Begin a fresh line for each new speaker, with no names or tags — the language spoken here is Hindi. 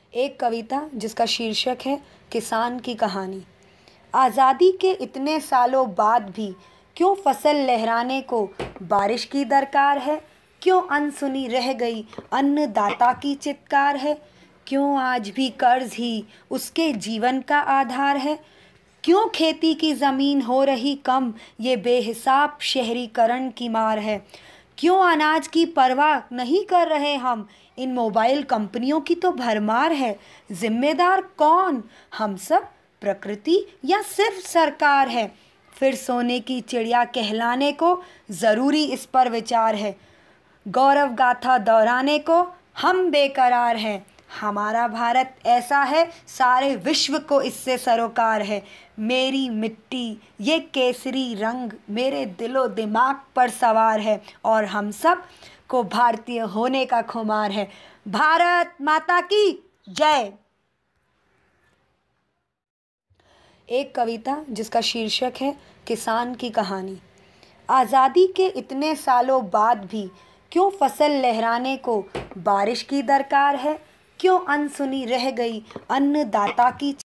एक कविता जिसका शीर्षक है किसान की कहानी। आज़ादी के इतने सालों बाद भी क्यों फसल लहराने को बारिश की दरकार है? क्यों अनसुनी रह गई अन्नदाता की चित्कार है? क्यों आज भी कर्ज ही उसके जीवन का आधार है? क्यों खेती की ज़मीन हो रही कम, ये बेहिसाब शहरीकरण की मार है? क्यों अनाज की परवाह नहीं कर रहे हम, इन मोबाइल कंपनियों की तो भरमार है? जिम्मेदार कौन, हम सब, प्रकृति या सिर्फ सरकार है? फिर सोने की चिड़िया कहलाने को ज़रूरी इस पर विचार है। गौरव गाथा दोहराने को हम बेकरार हैं। हमारा भारत ऐसा है, सारे विश्व को इससे सरोकार है। मेरी मिट्टी ये केसरी रंग मेरे दिलो दिमाग पर सवार है, और हम सब को भारतीय होने का खुमार है। भारत माता की जय। एक कविता जिसका शीर्षक है किसान की कहानी। आज़ादी के इतने सालों बाद भी क्यों फसल लहराने को बारिश की दरकार है? क्यों अनसुनी रह गई अन्नदाता की